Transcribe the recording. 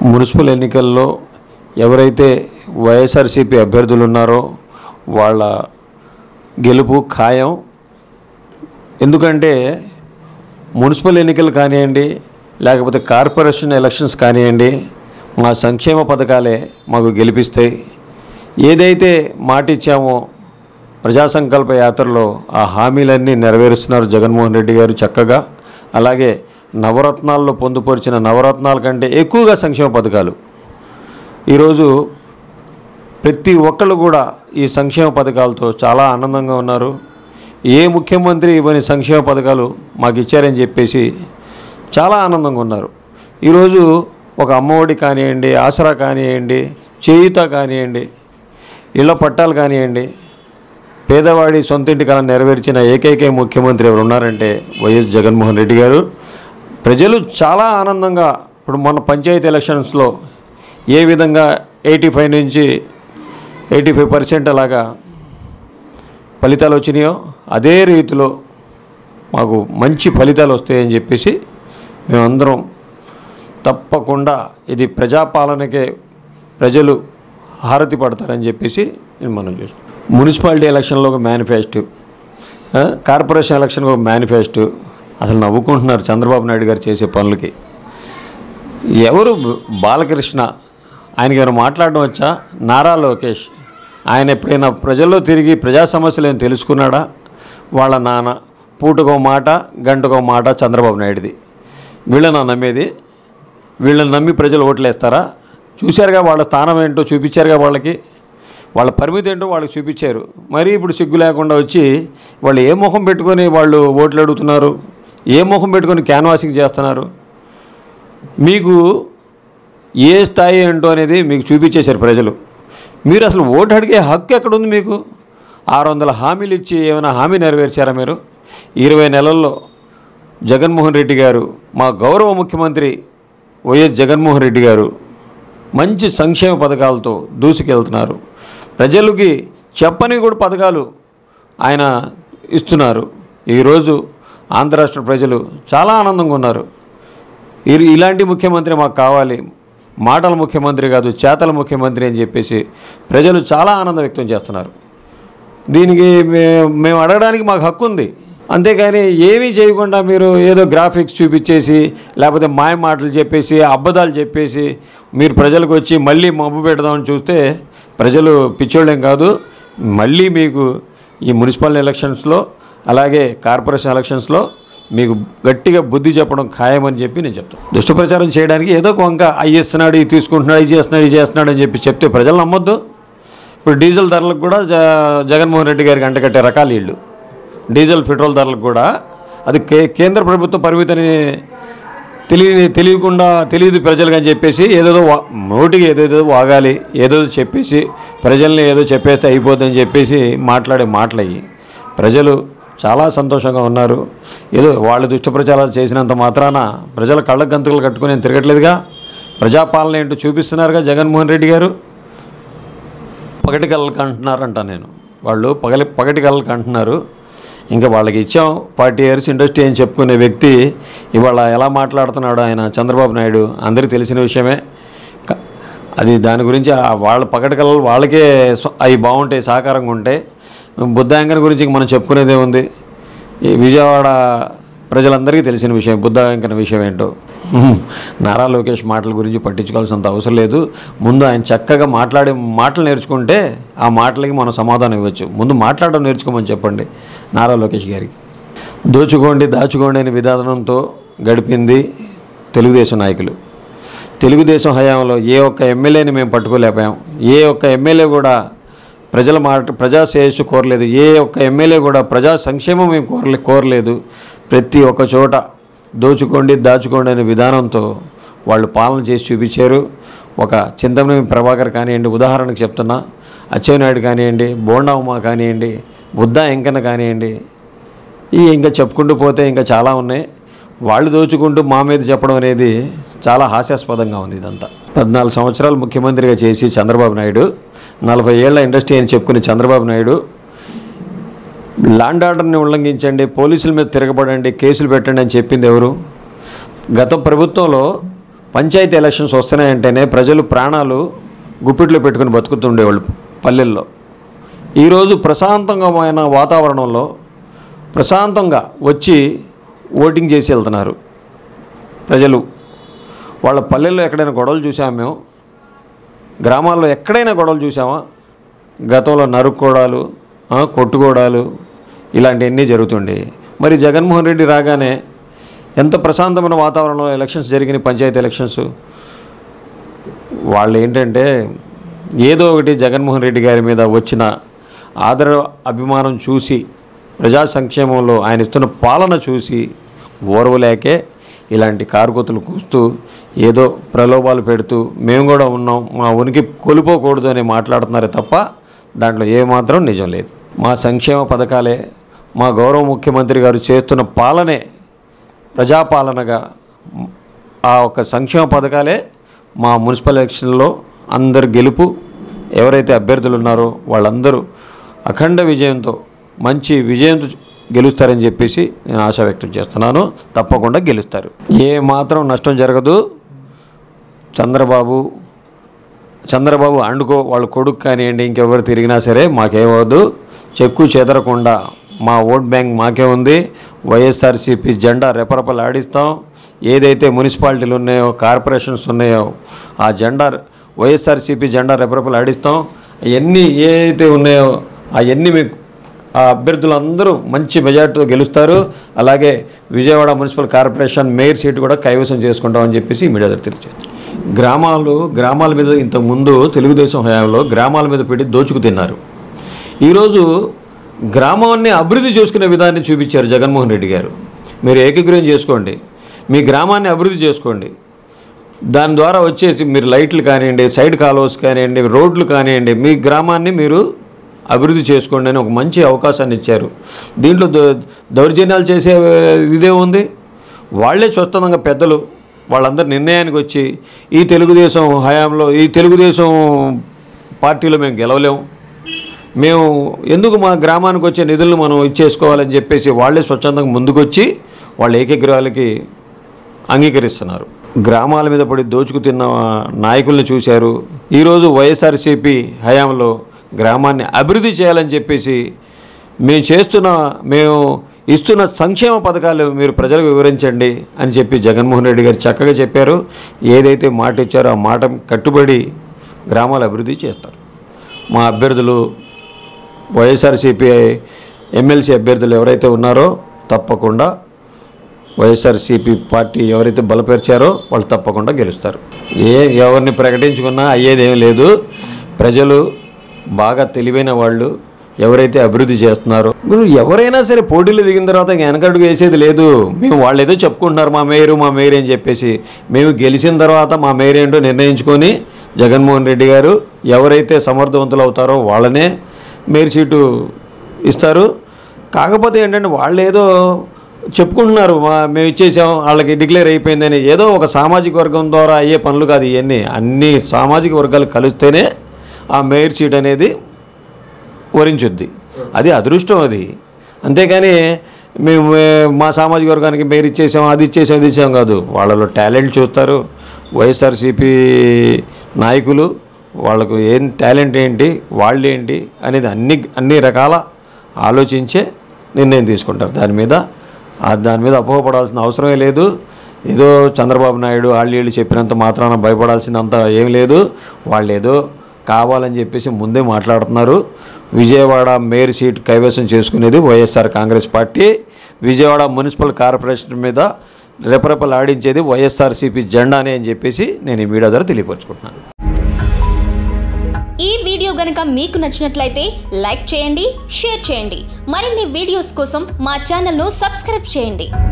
Municipal ఎన్నికల్లో ఎవరైతే వైఎస్ఆర్సీపీ అభ్యర్థులు ఉన్నారో వాళ్ళ గెలుపు ఖాయం. ఎందుకంటే మున్సిపల్ ఎన్నికలు కానివ్వండి, లేకపోతే కార్పొరేషన్ ఎలక్షన్స్ కానివ్వండి, మా సంక్షేమ పథకాలే మాకు గెలిపిస్తాయి. ఏదైతే మాట ఇచ్చామో ప్రజా సంకల్ప యాత్రలో ఆ హామీలన్నీ నెరవేరుస్తున్నారు జగన్మోహన్ రెడ్డి గారు చక్కగా. అలాగే నవరత్నాల్లో పొందుపరిచిన నవరత్నాల కంటే ఎక్కువగా సంక్షేమ పథకాలు. ఈరోజు ప్రతి ఒక్కళ్ళు కూడా ఈ సంక్షేమ పథకాలతో చాలా ఆనందంగా ఉన్నారు. ఏ ముఖ్యమంత్రి ఇవన్నీ సంక్షేమ పథకాలు మాకు ఇచ్చారని చెప్పేసి చాలా ఆనందంగా ఉన్నారు. ఈరోజు ఒక అమ్మఒడి కానివ్వండి, ఆసరా కానివ్వండి, చేయూత కానివ్వండి, ఇళ్ల పట్టాలు కానివ్వండి, పేదవాడి సొంతింటి కళ నెరవేర్చిన ఏకైక ముఖ్యమంత్రి ఎవరు ఉన్నారంటే వైఎస్ జగన్మోహన్ రెడ్డి గారు. ప్రజలు చాలా ఆనందంగా ఇప్పుడు మన పంచాయతీ ఎలక్షన్స్లో ఏ విధంగా 85 నుంచి 85% అలాగా ఫలితాలు వచ్చినాయో అదే రీతిలో మాకు మంచి ఫలితాలు వస్తాయని చెప్పేసి మేమందరం తప్పకుండా ఇది ప్రజాపాలనకే ప్రజలు హారతి పడతారని చెప్పేసి మనం చూస్తాం. మున్సిపాలిటీ ఎలక్షన్లో ఒక మేనిఫెస్టో, కార్పొరేషన్ ఎలక్షన్కి ఒక మేనిఫెస్టో. అసలు నవ్వుకుంటున్నారు చంద్రబాబు నాయుడు గారు చేసే పనులకి. ఎవరు బాలకృష్ణ, ఆయనకి ఎవరు మాట్లాడడం వచ్చా? నారా లోకేష్ ఆయన ఎప్పుడైనా ప్రజల్లో తిరిగి ప్రజా సమస్యలు ఏం తెలుసుకున్నాడా? వాళ్ళ నాన్న పూటకో మాట గంటకో మాట చంద్రబాబు నాయుడుది. వీళ్ళని నమ్మేది? వీళ్ళని నమ్మి ప్రజలు ఓట్లేస్తారా? చూశారుగా వాళ్ళ స్థానం ఏంటో చూపించారుగా, వాళ్ళ పరిమితి ఏంటో వాళ్ళకి చూపించారు. మరి ఇప్పుడు సిగ్గు లేకుండా వచ్చి వాళ్ళు ఏ మొహం పెట్టుకొని వాళ్ళు ఓట్లు అడుగుతున్నారు, ఏ మొహం పెట్టుకొని క్యాన్వాసింగ్ చేస్తున్నారు? మీకు ఏ స్థాయి ఏంటో అనేది మీకు చూపించేశారు ప్రజలు. మీరు అసలు ఓటు అడిగే హక్కు ఎక్కడుంది మీకు? 600 హామీలు ఇచ్చి ఏమైనా హామీ నెరవేర్చారా మీరు? 20 నెలల్లో జగన్మోహన్ రెడ్డి గారు, మా గౌరవ ముఖ్యమంత్రి వైఎస్ జగన్మోహన్ రెడ్డి గారు మంచి సంక్షేమ పథకాలతో దూసుకెళ్తున్నారు. ప్రజలకి చెప్పని కూడా పథకాలు ఆయన ఇస్తున్నారు. ఈరోజు ఆంధ్ర రాష్ట్ర ప్రజలు చాలా ఆనందంగా ఉన్నారు. ఇలాంటి ముఖ్యమంత్రి మాకు కావాలి, మాటల ముఖ్యమంత్రి కాదు చేతల ముఖ్యమంత్రి అని చెప్పేసి ప్రజలు చాలా ఆనందం వ్యక్తం చేస్తున్నారు. దీనికి మేము అడగడానికి మాకు హక్కు ఉంది. అంతేకాని ఏమీ చేయకుండా మీరు ఏదో గ్రాఫిక్స్ చూపించేసి, లేకపోతే మాయ మాటలు చెప్పేసి, అబద్ధాలు చెప్పేసి మీరు ప్రజలకు వచ్చి మళ్ళీ మబ్బు పెడదామని చూస్తే ప్రజలు పిచ్చోళ్ళేం కాదు. మళ్ళీ మీకు ఈ మున్సిపల్ ఎలక్షన్స్లో అలాగే కార్పొరేషన్ ఎలక్షన్స్లో మీకు గట్టిగా బుద్ధి చెప్పడం ఖాయమని చెప్పి నేను చెప్తాను. దుష్టప్రచారం చేయడానికి ఏదో ఒక వంక అవి ఇస్తున్నాడు, ఇది తీసుకుంటున్నాడు, ఇది చేస్తున్నాడు అని చెప్పి చెప్తే ప్రజలు నమ్మొద్దు. ఇప్పుడు డీజిల్ ధరలకు కూడా జగన్మోహన్ రెడ్డి గారికి అంటకట్టే రకాలు వీళ్ళు. డీజిల్ పెట్రోల్ ధరలకు కూడా అది కేంద్ర ప్రభుత్వం పరిమితిని తెలియదు ప్రజలకు అని చెప్పేసి ఏదేదో నోటికి ఏదేదో వాగాలి, ఏదేదో చెప్పేసి ప్రజల్ని ఏదో చెప్పేస్తే అయిపోతుందని చెప్పేసి మాట్లాడే మాటలయ్యి ప్రజలు చాలా సంతోషంగా ఉన్నారు. ఏదో వాళ్ళు దుష్టప్రచారాలు చేసినంత మాత్రాన ప్రజల కళ్ళ గంతులు కట్టుకుని తిరగట్లేదుగా. ప్రజాపాలన ఏంటో చూపిస్తున్నారుగా జగన్మోహన్ రెడ్డి గారు. పగటి కళ్ళకి అంటున్నారంట నేను, వాళ్ళు పగటి కళ్ళకి అంటున్నారు. ఇంకా వాళ్ళకి ఇచ్చాం 40 years ఇండస్ట్రీ అని చెప్పుకునే వ్యక్తి ఇవాళ ఎలా మాట్లాడుతున్నాడు ఆయన చంద్రబాబు నాయుడు అందరికీ తెలిసిన విషయమే. అది దాని గురించి వాళ్ళ పగటి కళలు వాళ్ళకే అవి బాగుంటాయి, సహకారంగా ఉంటాయి. బుద్ధ గురించి మనం చెప్పుకునేదే ఉంది. ఈ విజయవాడ ప్రజలందరికీ తెలిసిన విషయం బుద్ధ విషయం ఏంటో. నారా లోకేష్ మాటల గురించి పట్టించుకోవాల్సినంత అవసరం లేదు. ముందు ఆయన చక్కగా మాటలు నేర్చుకుంటే ఆ మాటలకి మనం సమాధానం ఇవ్వచ్చు. ముందు మాట్లాడడం నేర్చుకోమని చెప్పండి నారా లోకేష్ గారికి. దాచుకోండి అనే విధానంతో గడిపింది తెలుగుదేశం నాయకులు. తెలుగుదేశం హయాంలో ఏ ఒక్క ఎమ్మెల్యేని మేము పట్టుకోలేకపోయాం. ఏ ఒక్క ఎమ్మెల్యే కూడా ప్రజా శ్రేయస్సు కోరలేదు. ఏ ఒక్క ఎమ్మెల్యే కూడా ప్రజా సంక్షేమం మేము కోరలేదు. ప్రతి ఒక్క చోట దాచుకోండి అనే విధానంతో వాళ్ళు పాలన చేసి చూపించారు. ఒక చింతమనేని ప్రభాకర్ కానివ్వండి, ఉదాహరణకు చెప్తున్నా, అచ్చెన్నాయుడు కానివ్వండి, బోండా ఉమా కానివ్వండి, బుద్ధ వెంకన్న కానివ్వండి, ఇంకా చెప్పుకుంటూ పోతే ఇంకా చాలా ఉన్నాయి. వాళ్ళు దోచుకుంటూ మా మీద చెప్పడం అనేది చాలా హాస్యాస్పదంగా ఉంది. ఇదంతా 14 సంవత్సరాలు ముఖ్యమంత్రిగా చేసి చంద్రబాబు నాయుడు, 40 ఏళ్ల ఇండస్ట్రీ అని చెప్పుకునే చంద్రబాబు నాయుడు ల్యాండ్ ఆర్డర్ని ఉల్లంఘించండి, పోలీసుల మీద తిరగబడండి, కేసులు పెట్టండి అని చెప్పింది ఎవరు? గత ప్రభుత్వంలో పంచాయతీ ఎలక్షన్స్ వస్తున్నాయంటేనే ప్రజలు ప్రాణాలు గుప్పిట్లో పెట్టుకుని బతుకుతుండేవాళ్ళు పల్లెల్లో. ఈరోజు ప్రశాంతమైన వాతావరణంలో ప్రశాంతంగా వచ్చి ఓటింగ్ చేసి వెళ్తున్నారు ప్రజలు. వాళ్ళ పల్లెల్లో ఎక్కడైనా గొడవలు చూసామా? మేము గ్రామాల్లో ఎక్కడైనా గొడవలు చూసామా? గతంలో నరుక్కోవడాలు, కొట్టుకోవడాలు ఇలాంటివన్నీ జరుగుతుండే. మరి జగన్మోహన్ రెడ్డి రాగానే ఎంత ప్రశాంతమైన వాతావరణంలో ఎలక్షన్స్ జరిగినాయి, పంచాయతీ ఎలక్షన్స్. వాళ్ళు ఏంటంటే ఏదో ఒకటి జగన్మోహన్ రెడ్డి గారి మీద వచ్చిన ఆదర అభిమానం చూసి, ప్రజా సంక్షేమంలో ఆయన ఇస్తున్న పాలన చూసి ఓర్వలేకే ఇలాంటి కారుకొతులు కూస్తూ ఏదో ప్రలోభాలు పెడుతూ మేము కూడా ఉన్నాం, మా ఉనికి కోల్పోకూడదు అని మాట్లాడుతున్నారే తప్ప దాంట్లో ఏమాత్రం నిజం లేదు. మా సంక్షేమ పథకాలే, మా గౌరవ ముఖ్యమంత్రి గారు చేస్తున్న పాలనే ప్రజాపాలనగా, ఆ ఒక్క సంక్షేమ పథకాలే మా మున్సిపల్ ఎలక్షన్లో అందరు గెలుపు, ఎవరైతే అభ్యర్థులు ఉన్నారో వాళ్ళందరూ అఖండ విజయంతో, మంచి విజయంతో గెలుస్తారని చెప్పేసి నేను ఆశ వ్యక్తం చేస్తున్నాను. తప్పకుండా గెలుస్తారు, ఏ మాత్రం నష్టం జరగదు. చంద్రబాబు అండుకో వాళ్ళ కొడుకు కానివ్వండి, ఇంకెవరు తిరిగినా సరే మాకేమవద్దు. చెక్కు చెదరకుండా మా ఓట్ బ్యాంక్ మాకే ఉంది. వైఎస్ఆర్సీపీ జెండా రెపరెపలాడిస్తాం. ఏదైతే మున్సిపాలిటీలు ఉన్నాయో, కార్పొరేషన్స్ ఉన్నాయో ఆ జెండా, వైఎస్ఆర్సీపీ జెండా రెపరెపలాడిస్తాం. అవన్నీ ఏదైతే ఉన్నాయో అవన్నీ మీకు ఆ అభ్యర్థులందరూ మంచి మెజార్టీతో గెలుస్తారు. అలాగే Vijayawada municipal corporation mayor seat కూడా కైవసం చేసుకుంటామని చెప్పేసి మీడియా దగ్గర తెలియజేస్తారు. గ్రామాల మీద ఇంతకుముందు తెలుగుదేశం హయాంలో గ్రామాల మీద పెట్టి దోచుకు తిన్నారు. ఈరోజు గ్రామాన్ని అభివృద్ధి చేసుకునే విధాన్ని చూపించారు జగన్మోహన్ రెడ్డి గారు. మీరు ఏకీకృతం చేసుకోండి, మీ గ్రామాన్ని అభివృద్ధి చేసుకోండి. దాని ద్వారా వచ్చేసి మీరు లైట్లు కానివ్వండి, సైడ్ కాలువస్ కానివ్వండి, రోడ్లు కానివ్వండి, మీ గ్రామాన్ని మీరు అభివృద్ధి చేసుకోండి అని ఒక మంచి అవకాశాన్ని ఇచ్చారు. దీంట్లో దౌర్జన్యాలు చేసే ఇదే ఉంది. వాళ్ళే స్వచ్ఛందంగా పెద్దలు వాళ్ళందరూ నిర్ణయానికి వచ్చి ఈ తెలుగుదేశం హయాంలో, ఈ తెలుగుదేశం పార్టీలో మేము గెలవలేము, మేము ఎందుకు మా గ్రామానికి వచ్చే నిధులను మనం ఇచ్చేసుకోవాలని చెప్పేసి వాళ్ళే స్వచ్ఛందంగా ముందుకొచ్చి వాళ్ళ ఏకగ్రహాలకి అంగీకరిస్తున్నారు. గ్రామాల మీద పడి దోచుకు తిన్న నాయకుల్ని చూశారు. ఈరోజు వైఎస్ఆర్సీపీ హయాంలో గ్రామాన్ని అభివృద్ధి చేయాలని చెప్పేసి మేము ఇస్తున్న సంక్షేమ పథకాలు మీరు ప్రజలకు వివరించండి అని చెప్పి జగన్మోహన్ రెడ్డి గారు చక్కగా చెప్పారు. ఏదైతే మాట ఇచ్చారో ఆ మాట కట్టుబడి గ్రామాల అభివృద్ధి చేస్తారు. మా అభ్యర్థులు వైఎస్ఆర్సీపీ ఎమ్మెల్సీ అభ్యర్థులు ఎవరైతే ఉన్నారో తప్పకుండా వైఎస్ఆర్సీపీ పార్టీ ఎవరైతే బలపరిచారో వాళ్ళు తప్పకుండా గెలుస్తారు. ఎవరిని ప్రకటించుకున్నా అయ్యేదేం లేదు. ప్రజలు బాగా తెలివైన వాళ్ళు, ఎవరైతే అభివృద్ధి చేస్తున్నారో, ఎవరైనా సరే పోటీలు దిగిన తర్వాత వెనకడుగు వేసేది లేదు. మేము వాళ్ళు ఏదో చెప్పుకుంటున్నారు మా మేయర్ అని చెప్పేసి, మేము గెలిచిన తర్వాత మా మేయర్ ఏంటో నిర్ణయించుకొని జగన్మోహన్ రెడ్డి గారు ఎవరైతే సమర్థవంతులు అవుతారో వాళ్ళనే మేయర్ సీటు ఇస్తారు. కాకపోతే ఏంటంటే వాళ్ళు ఏదో చెప్పుకుంటున్నారు మేము ఇచ్చేసాం వాళ్ళకి డిక్లేర్ అయిపోయిందని. ఏదో ఒక సామాజిక వర్గం ద్వారా అయ్యే పనులు కాదు ఇవన్నీ. అన్ని సామాజిక వర్గాలు కలిస్తేనే ఆ మేయర్ సీట్ అనేది వరించుద్ది. అది అదృష్టం అది. అంతేకాని మేము మా సామాజిక వర్గానికి మేయర్ ఇచ్చేసాం, అది ఇచ్చేసాం కాదు. వాళ్ళలో టాలెంట్ చూస్తారు. వైఎస్ఆర్సీపీ నాయకులు వాళ్ళకు ఏం టాలెంట్ ఏంటి, వాళ్ళు ఏంటి అనేది అన్ని రకాల ఆలోచించే నిర్ణయం తీసుకుంటారు. దాని మీద అపోహపడాల్సిన అవసరమే లేదు. ఏదో చంద్రబాబు నాయుడు వాళ్ళు చెప్పినంత మాత్రాన భయపడాల్సిందంత ఏం లేదు. వాళ్ళు ఏదో కావాలని చెప్పేసి ముందే మాట్లాడుతున్నారు. విజయవాడ మేయర్ సీట్ కైవసం చేసుకునేది YSR Congress party. Vijayawada municipal corporation మీద రెపరెపలాడించేది వైఎస్ఆర్సీపీ జెండానే అని చెప్పేసి నేను ఈ మీడియా ద్వారా తెలియపరుచుకుంటున్నాను. ఈ వీడియో గనుక మీకు నచ్చినట్లయితే లైక్ చేయండి, షేర్ చేయండి. మరిన్ని వీడియోస్ కోసం మా ఛానల్ను సబ్స్క్రైబ్ చేయండి.